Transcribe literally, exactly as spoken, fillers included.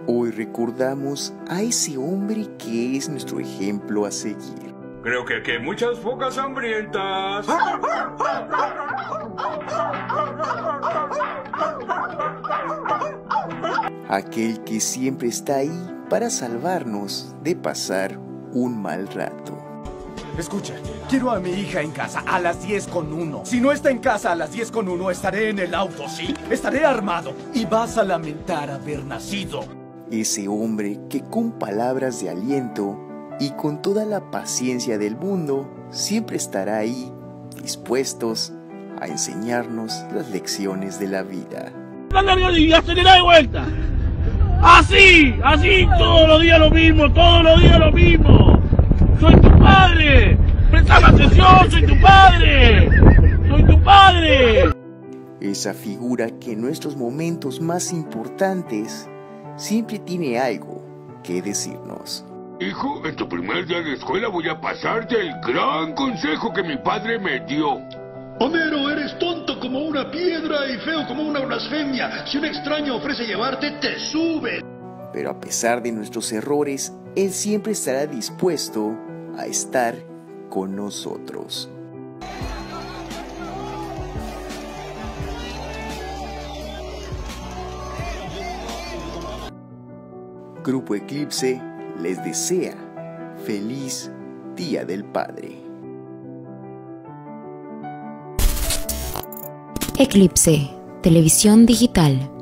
Hoy recordamos a ese hombre que es nuestro ejemplo a seguir. Creo que aquí hay muchas focas hambrientas. Aquel que siempre está ahí para salvarnos de pasar un mal rato. Escucha, quiero a mi hija en casa a las diez con uno. Si no está en casa a las diez con uno, estaré en el auto, ¿sí? Estaré armado y vas a lamentar haber nacido. Ese hombre que con palabras de aliento y con toda la paciencia del mundo siempre estará ahí, dispuestos a enseñarnos las lecciones de la vida. Y acelera de vuelta. Así, así, todos los días lo mismo, todos los días lo mismo. Soy tu padre. Prestame atención, soy tu padre. Soy tu padre. Esa figura que en nuestros momentos más importantes siempre tiene algo que decirnos. Hijo, en tu primer día de escuela voy a pasarte el gran consejo que mi padre me dio. Homero, eres tonto como una piedra y feo como una blasfemia. Si un extraño ofrece llevarte, te sube. Pero a pesar de nuestros errores, Él siempre estará dispuesto a estar con nosotros. Grupo Eclipse les desea feliz Día del Padre. Eclipse, televisión digital.